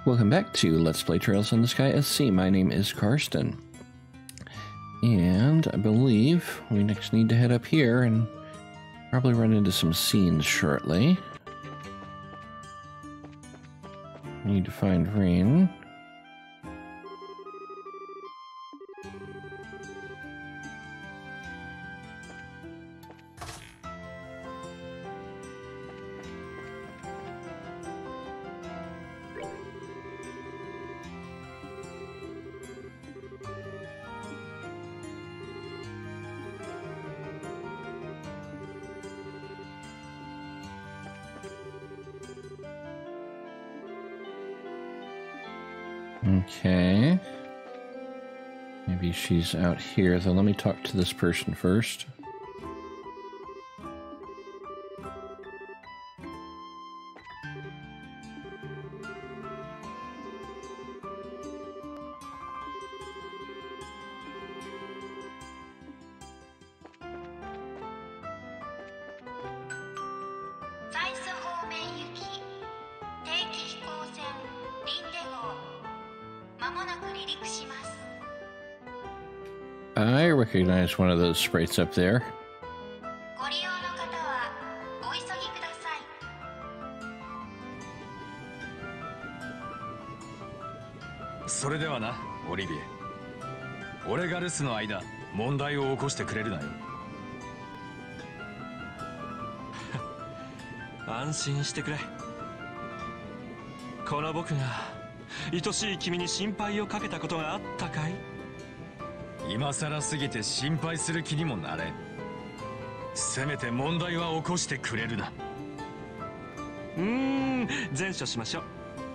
Welcome back to Let's Play Trails in the Sky SC. My name is Karsten. And I believe we next need to head up here and probably run into some scenes shortly. Need to find Rain. Okay. Maybe she's out here, though. Let me talk to this person first. I recognize one of those sprites up there. ご利用の方はお急ぎください。 それではな、オリビエ。俺が留守の間、問題を起こしてくれるなよ。 安心してくれ。この僕が愛しい君に心配をかけたことがあったかい？ 今さらすぎて心配する気にもなれん。せめて問題は起こしてくれるな。 善処しましょう。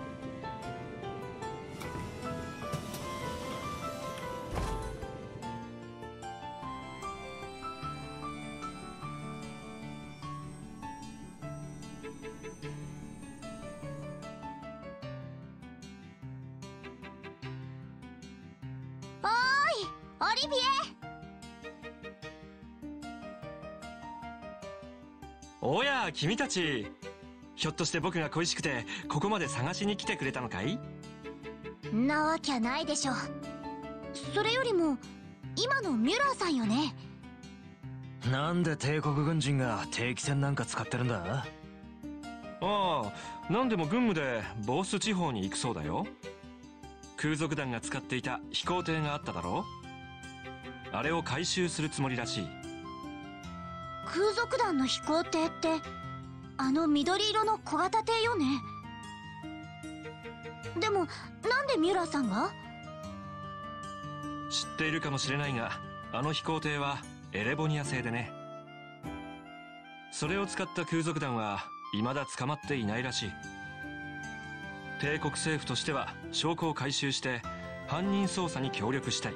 オリビエ。 おや君たち、ひょっとして僕が恋しくてここまで探しに来てくれたのかい？ なわきゃないでしょ。それよりも今のミュラーさんよね。 なんで帝国軍人が定期船なんか使ってるんだ？ ああ、なんでも軍務でボース地方に行くそうだよ。空賊団が使っていた飛行艇があっただろう。あれを回収するつもりらしい。 空賊団の飛行艇ってあの緑色の小型艇よね。でもなんでミュラーさんが？ 知っているかもしれないが、あの飛行艇はエレボニア製でね。それを使った空賊団は未だ捕まっていないらしい。帝国政府としては証拠を回収して犯人捜査に協力したい。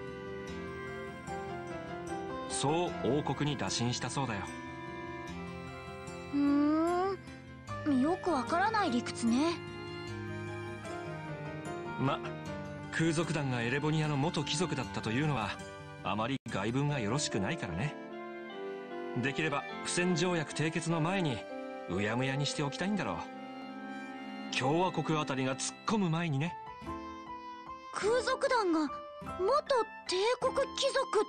そう王国に打診したそうだよ。 よくわからない理屈ね。 空賊団がエレボニアの元貴族だったというのはあまり外聞がよろしくないからね。できれば不戦条約締結の前にうやむやにしておきたいんだろう。共和国あたりが突っ込む前にね。 空賊団が元帝国貴族って、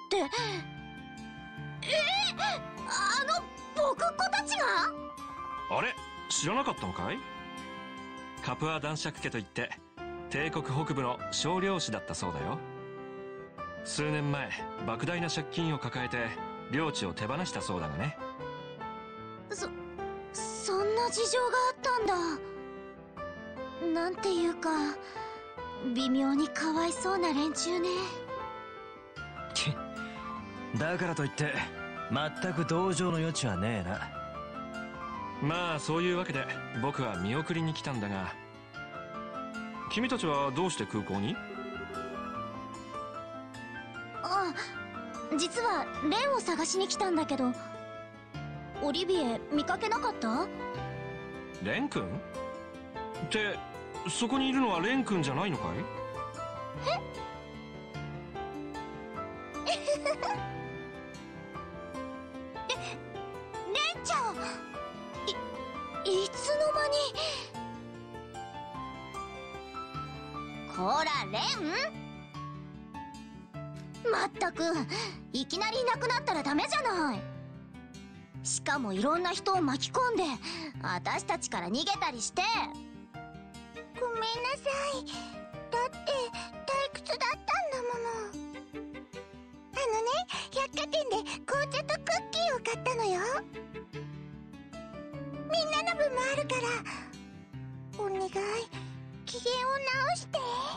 僕子たちが？ あれ、知らなかったのかい？カプア男爵家といって帝国北部の少領主だったそうだよ。数年前莫大な借金を抱えて領地を手放したそうだがね。 そんな事情があったんだ。なんていうか微妙にかわいそうな連中ね。 だからといって全く同情の余地はねえな。 まあそういうわけで僕は見送りに来たんだが、君たちはどうして空港に？ 実はレンを探しに来たんだけど、オリビエ見かけなかった？ レン君？ってそこにいるのはレン君じゃないのかい？ レンちゃん、いつの間に。 こらレン、まったくいきなりいなくなったらダメじゃない。しかもいろんな人を巻き込んで私たちから逃げたりして。ごめんなさい、だって退屈だったんだもの。百貨店で紅茶とクッキーを買ったのよ。みんなの分もあるからお願い、機嫌を直して。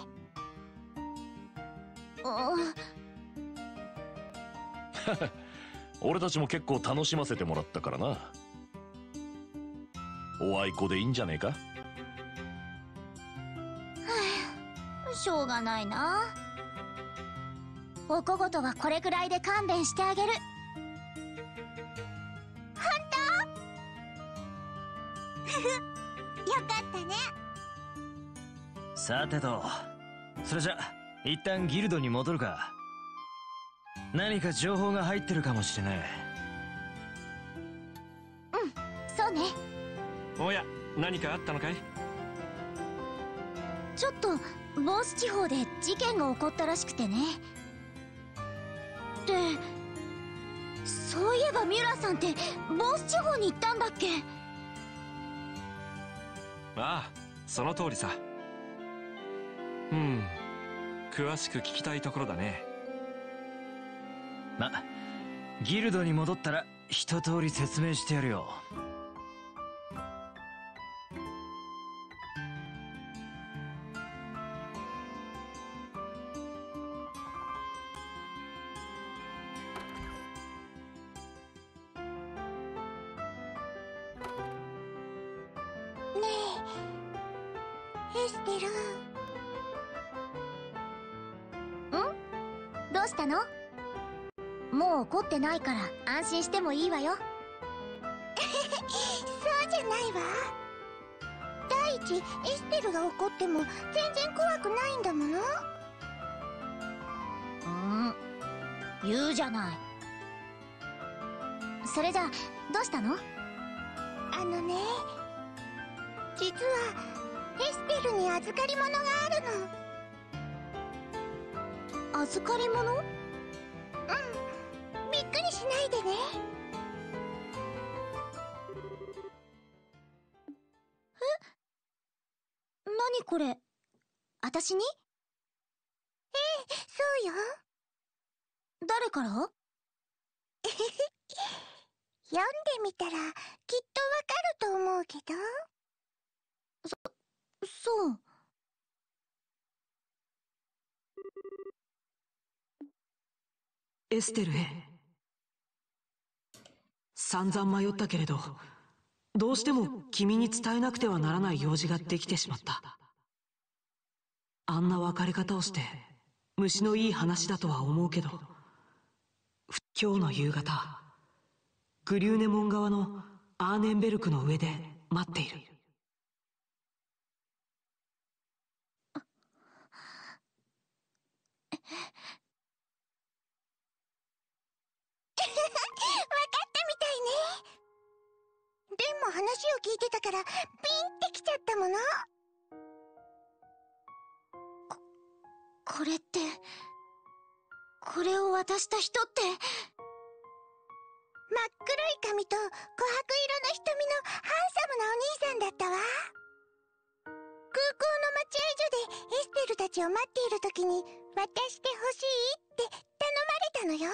俺たちも結構楽しませてもらったからな。おあいこでいいんじゃねえか。 しょうがないな。お小言はこれくらいで勘弁してあげる。本当？よかったね。 さてと、それじゃ一旦ギルドに戻るか。何か情報が入ってるかもしれない。 そうね。 おや、何かあったのかい？ ちょっとボース地方で事件が起こったらしくてね。で、そういえばミュラーさんってボース地方に行ったんだっけ？ ああ、その通りさ。詳しく聞きたいところだね。 ま、ギルドに戻ったら一通り説明してやるよ。 エステル。どうしたの？もう怒ってないから安心してもいいわよ。そうじゃないわ。第一、エステルが怒っても全然怖くないんだもの。言うじゃない。それじゃどうしたの？実はエステルに預かり物があるの。預かり物？びっくりしないでね。何これ？私に？そうよ。誰から？読んでみたらきっとわかると思うけど。そう。 エステルへ。散々迷ったけれど、どうしても君に伝えなくてはならない用事ができてしまった。あんな別れ方をして虫のいい話だとは思うけど、今日の夕方グリューネ門側のアーネンベルクの上で待っている。 でも話を聞いてたからピンってきちゃったもの。これって、これを渡した人って、真っ黒い髪と琥珀色の瞳のハンサムなお兄さんだったわ。空港の待合所でエステルたちを待っている時に渡してほしいって頼まれたのよ。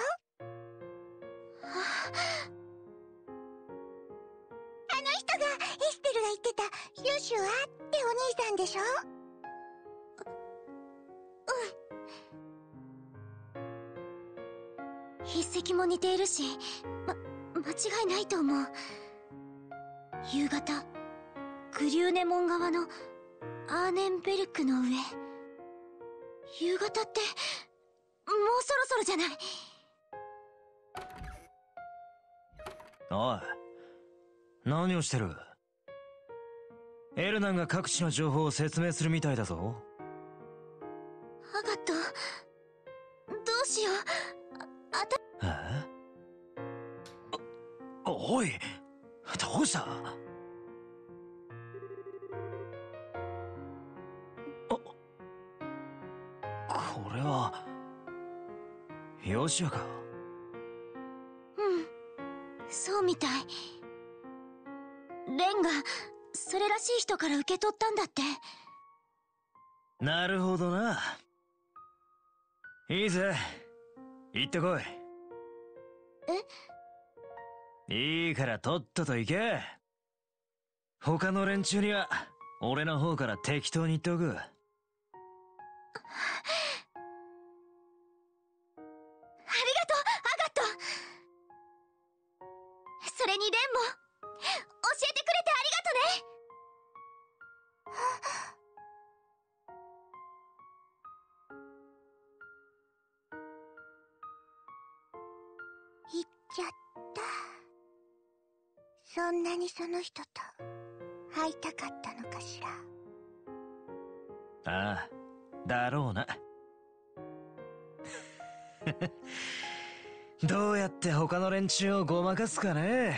あの人がエステルが言ってたヨシュアってお兄さんでしょ？筆跡も似ているし、間違いないと思う。夕方、グリューネ門側のアーネンベルクの上。夕方ってもうそろそろじゃない？ おい、何をしてる？エルナンが各地の情報を説明するみたいだぞ。 アガット、どうしよう。 え？おい、どうした？ ヨシアか。 うんそうみたい。レンがそれらしい人から受け取ったんだって。 なるほどな。いいぜ、行ってこい。いいからとっとと行け。他の連中には俺の方から適当に言っておく。 ありがとう、アガット。それにレンも教えてくれてありがとね。 行っちゃった。そんなにその人と会いたかったのかしら。 ああ、だろうな。どうやって他の連中をごまかすかね。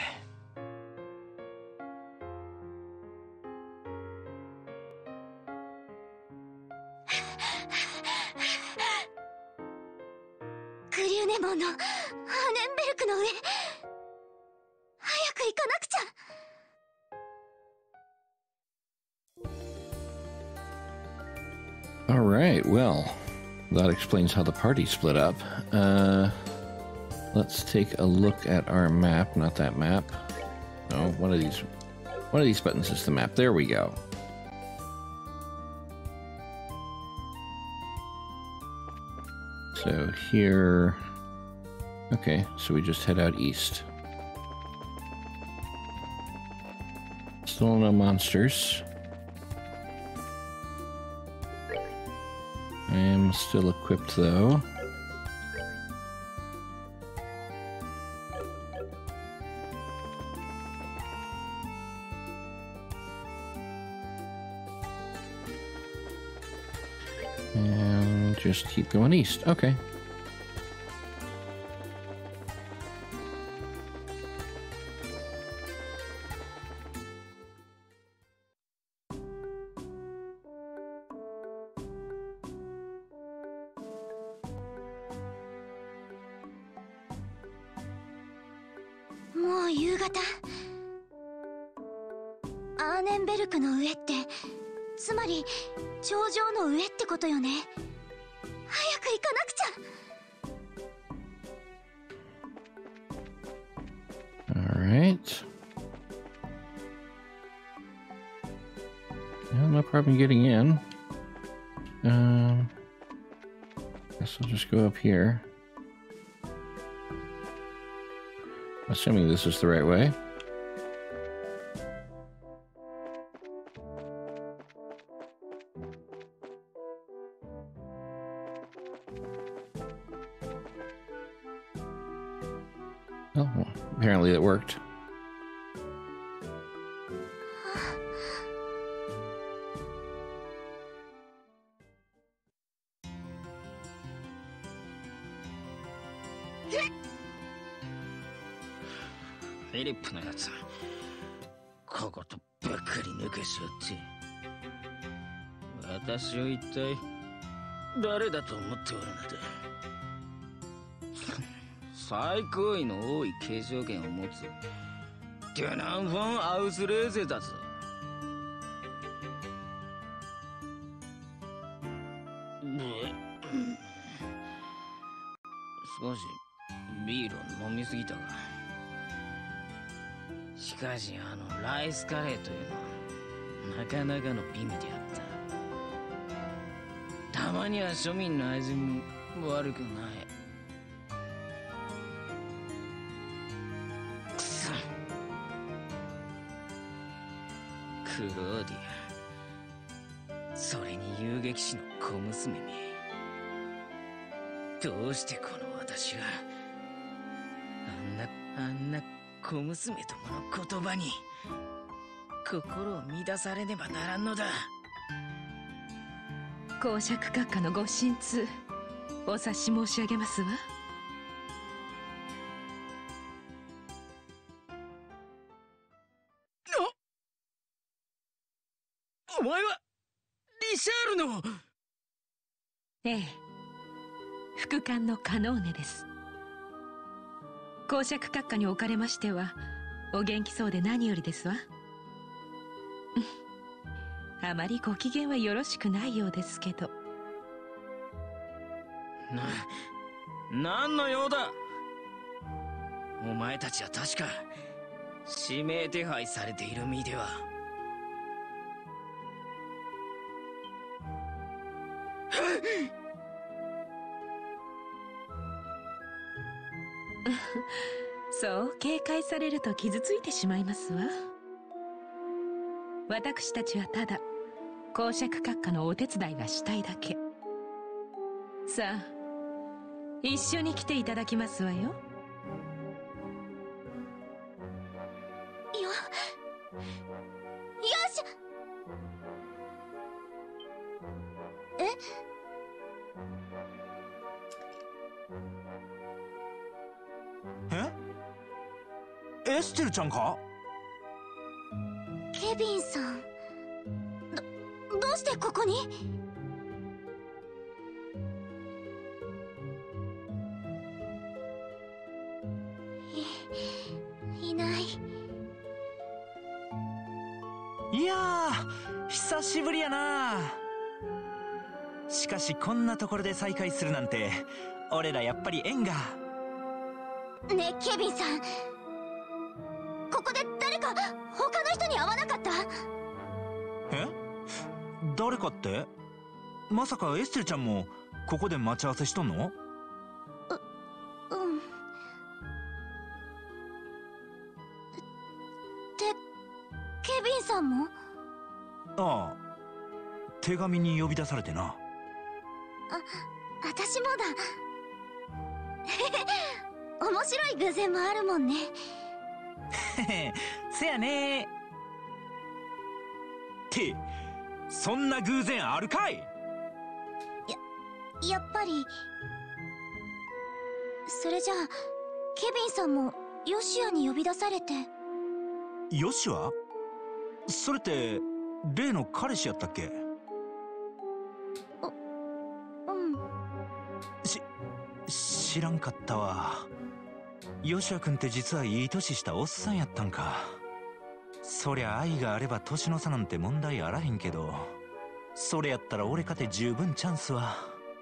グリューネモンのハーネンベルクの上、早く行かなくちゃ。 All right, well, that explains how the party split up. Let's take a look at our map. Not that map. No, one of these buttons is the map. There we go. So here... Okay, so we just head out east. Still no monsters. I am still equipped though. And just keep going east. Okay. もう夕方。アーネンベルクの上って、つまり頂上の上ってことよね。早く行かなくちゃ。 Alright. Well, no problem getting in. Guess I'll just go up here. Assuming this is the right way. Oh, well, apparently it worked. Philip のやつ、こことばっかり抜けしよって。私を一体誰だと思っておるのだ。最高位の多い継承権を持つデュナン・フォン・アウスレーゼだぞ。少しビールを飲みすぎたが、しかしあのライスカレーというのはなかなかの美味であった。たまには庶民の味も悪くない。くそ、クローディア、それに遊撃士の小娘め、どうしてこの私があんな小娘どもの言葉に心を乱されねばならんのだ。 公爵閣下のご心痛、お察し申し上げますわ。 お前はリシャールの。 ええ、 副官のカノーネです。公爵閣下におかれましてはお元気そうで何よりですわ。あまりご機嫌はよろしくないようですけど。 何の用だ。お前たちは確か指名手配されている身では。 そう警戒されると傷ついてしまいますわ。私たちはただ公爵閣下のお手伝いがしたいだけ。さあ一緒に来ていただきますわよ。 よし。 エステルちゃんか。 ケビンさん、どうしてここに？いない。 いやー、久しぶりやな。しかしこんなところで再会するなんて、俺らやっぱり縁が。 ねえケビンさん、ここで誰か他の人に会わなかった？ え？誰かって？まさかエステルちゃんもここで待ち合わせしとんの？ うん。ケビンさんも？ ああ、手紙に呼び出されてな。 私もだ。面白い偶然もあるもんね。 せやね。ってそんな偶然あるかい。 やっぱり。それじゃあケビンさんもヨシアに呼び出されて。 ヨシア？それって例の彼氏やったっけ？知らんかったわ。ヨシア君って実はいい年したおっさんやったんか。そりゃ愛があれば年の差なんて問題あらへんけど、それやったら俺かて十分チャンスは。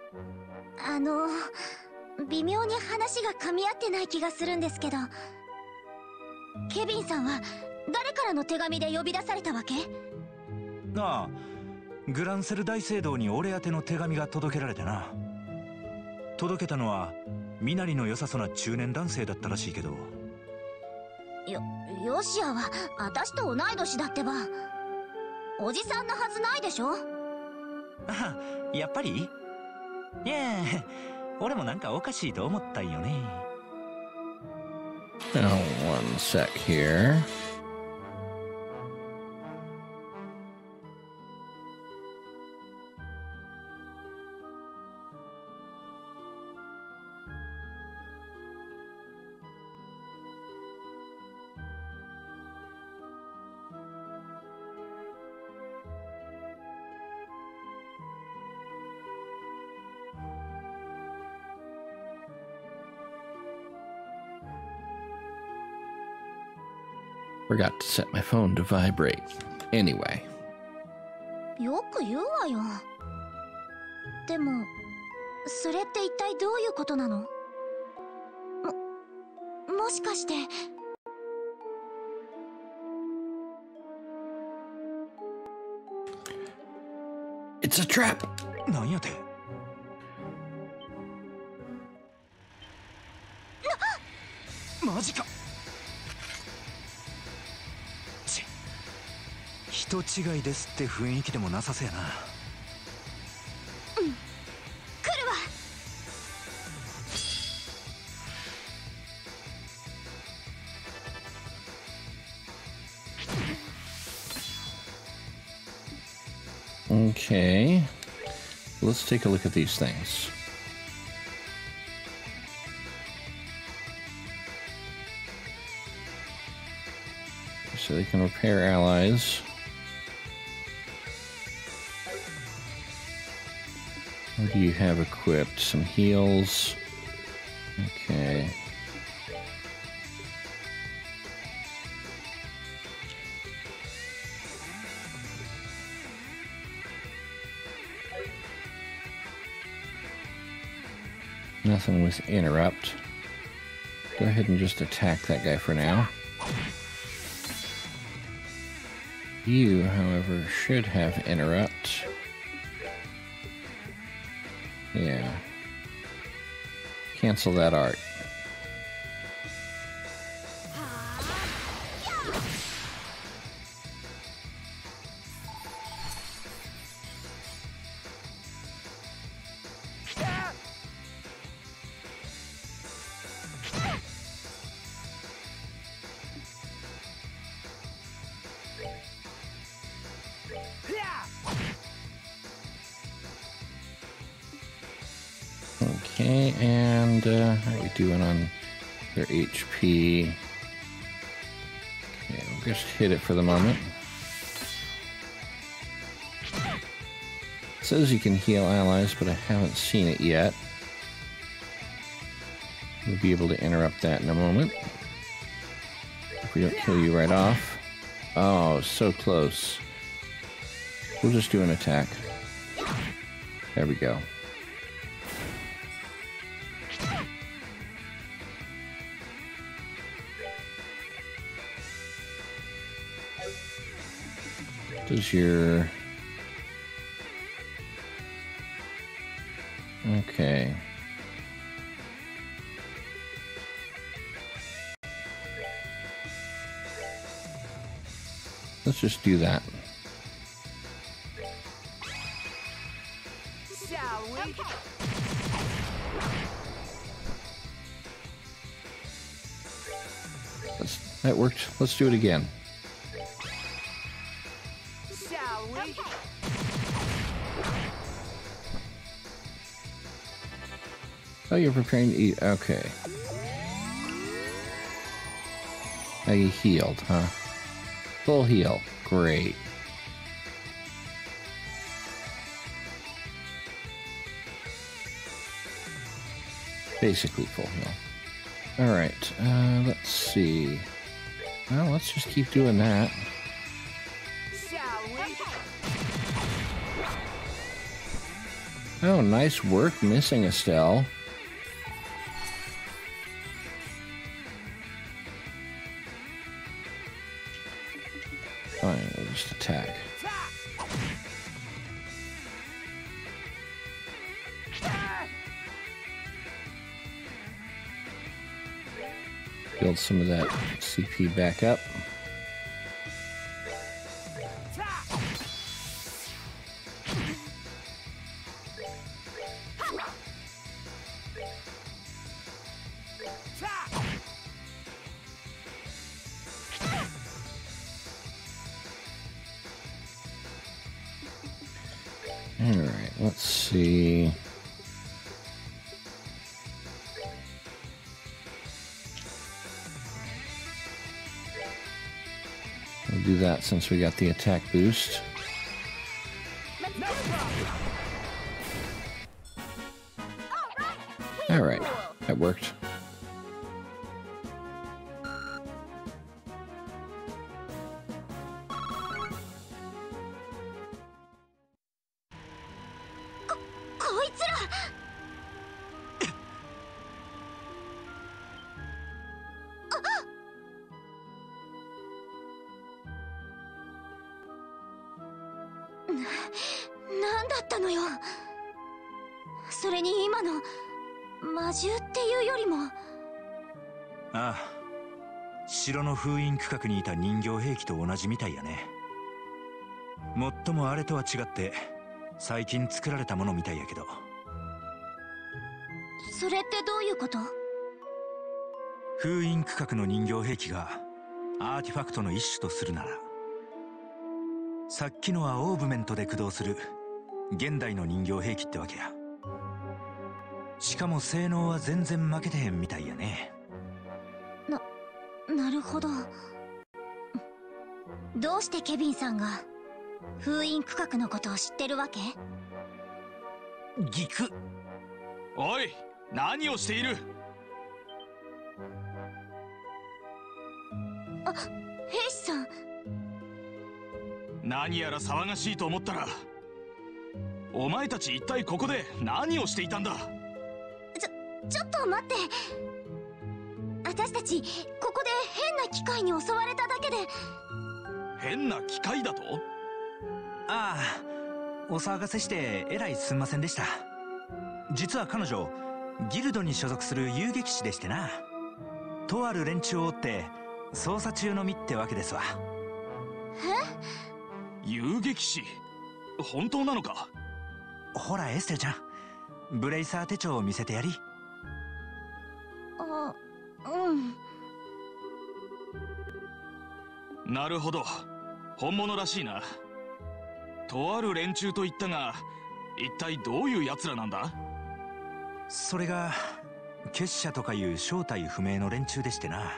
微妙に話が噛み合ってない気がするんですけど、ケビンさんは誰からの手紙で呼び出されたわけ？ ああ、グランセル大聖堂に俺宛ての手紙が届けられてな。届けたのは身なりの良さそうな中年男性だったらしいけど。 ヨシアは私と同い年だってば。おじさんなはずないでしょ。 あ、やっぱり？いや、俺もなんかおかしいと思ったんよね。 Now, one sec here. Forgot to set my phone to vibrate. Anyway. よく言うわよ。でもそれって一体どういうことなの？もしかして。 It's a trap! なんやて？マジか。人違いですって雰囲気でもなさせやな。 うん、来るわ。 Okay. Let's take a look at these things. So they can repair allies. What do you have equipped? Some heals. Okay. Nothing with interrupt. Go ahead and just attack that guy for now. You, however, should have interrupt. Yeah. Cancel that art. Okay, and how are we doing on their HP? Okay, we'll just hit it for the moment. It says you can heal allies, but I haven't seen it yet. We'll be able to interrupt that in a moment. If we don't kill you right off. Oh, so close. We'll just do an attack. There we go. Does your... Okay. Let's just do that. Shall we? That worked. Let's do it again. Shall we? Oh, you're preparing to eat. Okay. Now you healed, huh? Full heal. Great. Basically full heal. Alright, let's see. Well, let's just keep doing that. Shall we? Oh, nice work missing Estelle. Fine, we'll just attack. Build some of that CP back up. Alright, let's see. We'll do that since we got the attack boost. Alright, that worked. こいつらなんだったのよ。それに今の魔獣っていうよりも。 ああ、城の封印区画にいた人形兵器と同じみたいやね。もっともあれとは違って最近作られたものみたいやけど。 それってどういうこと？ 封印区画の人形兵器がアーティファクトの一種とするなら、さっきのはオーブメントで駆動する現代の人形兵器ってわけや。しかも性能は全然負けてへんみたいやね。 なるほど。どうしてケビンさんが封印区画のことを知ってるわけ？ ギク。 おい、何をしている？ あ、兵士さん。 何やら騒がしいと思ったら、お前たち一体ここで何をしていたんだ？ ちょっと待って。私たちここで変な機械に襲われただけで。 変な機械だと？ ああ、お騒がせしてえらいすんませんでした。実は彼女ギルドに所属する遊撃士でしてな、とある連中を追って捜査中の身ってわけですわ。 遊撃士？本当なのか？ ほらエステルちゃん、ブレイサー手帳を見せてやり。 あ、うん。 なるほど、本物らしいな。とある連中と言ったが、一体どういう奴らなんだ？ それが結社とかいう正体不明の連中でしてな、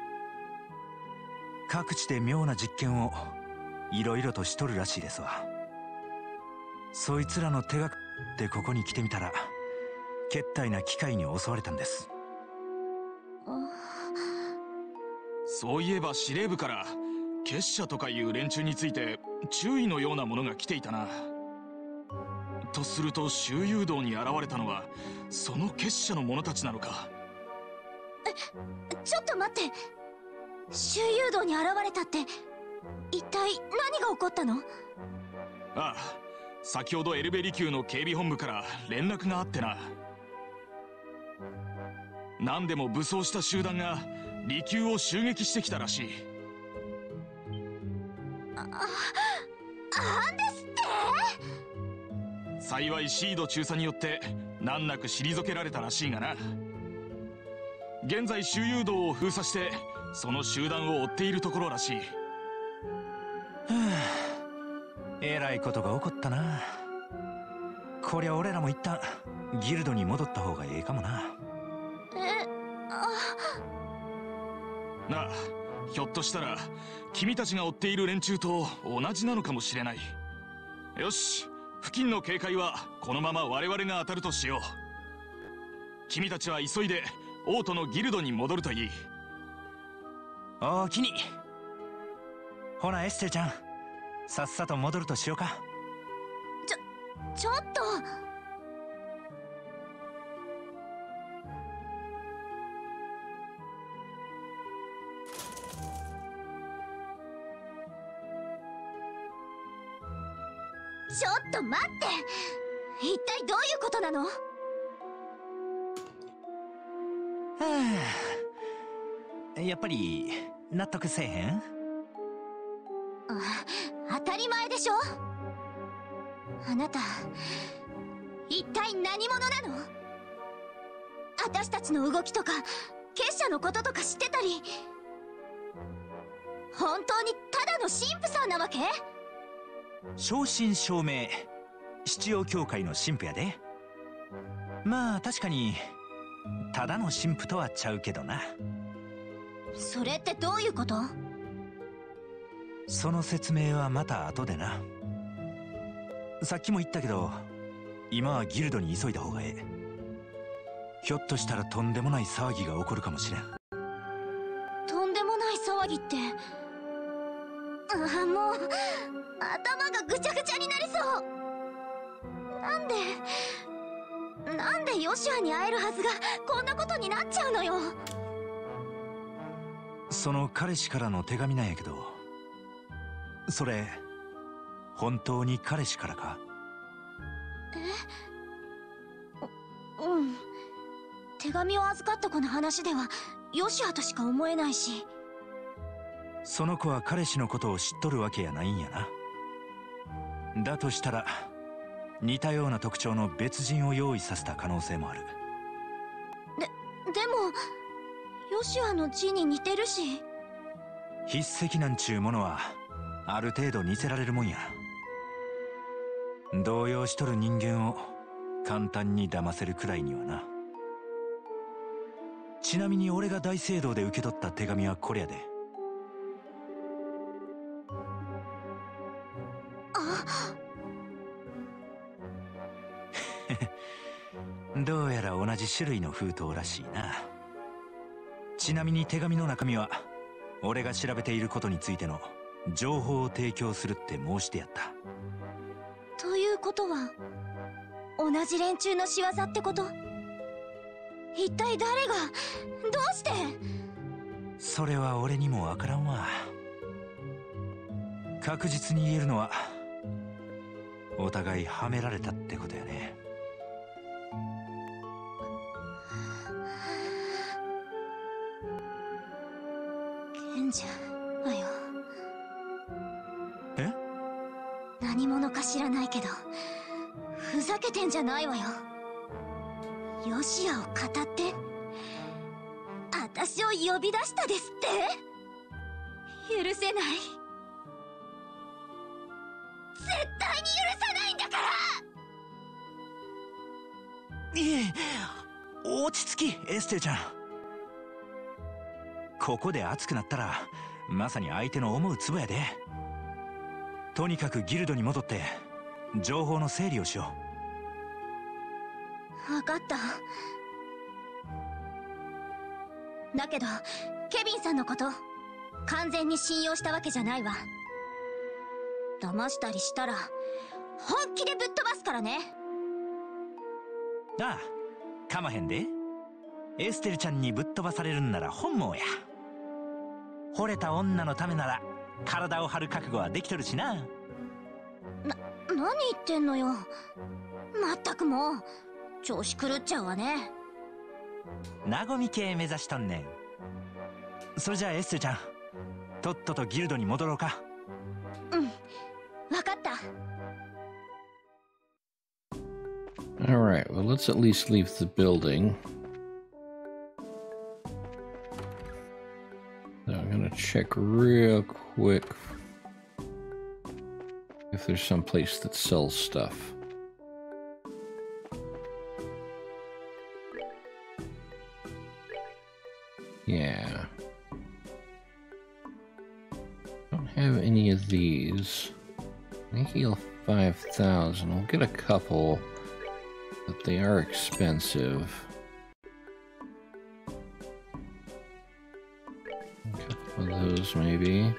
各地で妙な実験をいろいろとしとるらしいですわ。そいつらの手がかりでここに来てみたら、けったいな機械に襲われたんです。 そういえば司令部から結社とかいう連中について注意のようなものが来ていたな。とすると周遊道に現れたのはその結社の者たちなのか？ ちょっと待って。周遊道に現れたって一体何が起こったの？ ああ、先ほどエルベリ級の警備本部から連絡があってな。何でも武装した集団が離宮を襲撃してきたらしい。 なんですって？ 幸いシード中佐によって難なく退けられたらしいがな。現在周遊道を封鎖してその集団を追っているところらしい。 えらいことが起こったな。こりゃ俺らも一旦ギルドに戻った方がええかもな。 なあ、ひょっとしたら君たちが追っている連中と同じなのかもしれない。よし、付近の警戒はこのまま我々が当たるとしよう。君たちは急いで王都のギルドに戻るといい。 おおきに。ほなエステルちゃん、さっさと戻るとしようか。 ちょっと。ちょっと待って。一体どういうことなの？ やっぱり納得せえへん？ 当たり前でしょ。あなた一体何者なの？私たちの動きとか結社のこととか知ってたり、本当にただの神父さんなわけ？ 正真正銘七葉教会の神父やで。まあ確かにただの神父とはちゃうけどな。 それってどういうこと？ その説明はまた後でな。さっきも言ったけど、今はギルドに急いだ方がええ。ひょっとしたらとんでもない騒ぎが起こるかもしれん。 とんでもない騒ぎって。もう頭がぐちゃぐちゃになりそう。なんでヨシュアに会えるはずがこんなことになっちゃうのよ。 その彼氏からの手紙なんやけど、それ本当に彼氏からか？ うん。手紙を預かった子の話ではヨシュアとしか思えないし。 その子は彼氏のことを知っとるわけやないんやな。だとしたら似たような特徴の別人を用意させた可能性もある。 でもヨシュアの字に似てるし。 筆跡なんちゅうものはある程度似せられるもんや。動揺しとる人間を簡単に騙せるくらいにはな。ちなみに俺が大聖堂で受け取った手紙はこれやで。 どうやら同じ種類の封筒らしいな。ちなみに手紙の中身は俺が調べていることについての情報を提供するって申してやった。 ということは同じ連中の仕業ってこと？一体誰が、どうして？ それは俺にもわからんわ。確実に言えるのはお互いはめられたってことやね。 賢者はよ。 え？ 何者か知らないけどふざけてんじゃないわよ。ヨシアを語って私を呼び出したですって？許せない、絶対に許さないんだから。 いえ、落ち着きエステルちゃん。ここで熱くなったらまさに相手の思うツボやで。とにかくギルドに戻って情報の整理をしよう。分かった。だけどケビンさんのこと完全に信用したわけじゃないわ。騙したりしたら本気でぶっ飛ばすからね。 ああ、かまへんで。エステルちゃんにぶっ飛ばされるんなら本望や。惚れた女のためなら体を張る覚悟はできとるしな。 何言ってんのよ。まったくもう調子狂っちゃうわね。 和み系目指しとんねん。それじゃあエステルちゃん、とっととギルドに戻ろうか。 うん、分かった。 Alright, well, let's at least leave the building. So I'm gonna check real quick if there's some place that sells stuff. Yeah. Don't have any of these. I heal 5,000. We'll get a couple, but they are expensive. A couple of those, maybe.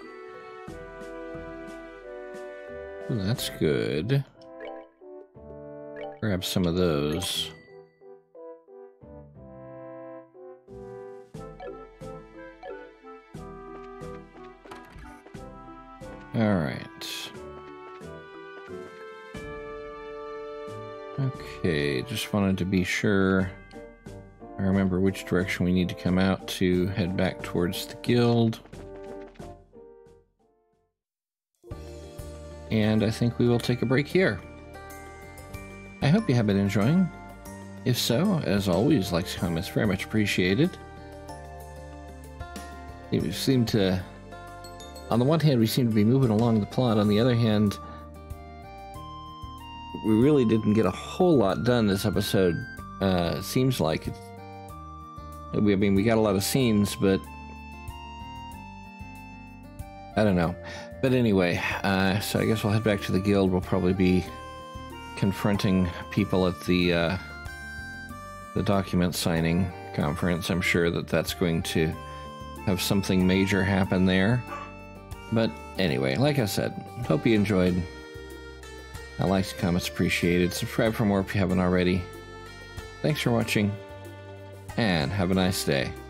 Ooh, that's good. Grab some of those. Alright. Okay, just wanted to be sure I remember which direction we need to come out to head back towards the guild. And I think we will take a break here. I hope you have been enjoying. If so, as always, likes and comments very much appreciated. You seem to... On the one hand, we seem to be moving along the plot. On the other hand, we really didn't get a whole lot done this episode. Seems like it. I mean, we got a lot of scenes, but I don't know. But anyway, so I guess we'll head back to the guild. We'll probably be confronting people at the document signing conference. I'm sure that that's going to have something major happen there. But anyway, like I said, hope you enjoyed. Likes and comments appreciated. Subscribe for more if you haven't already. Thanks for watching, and have a nice day.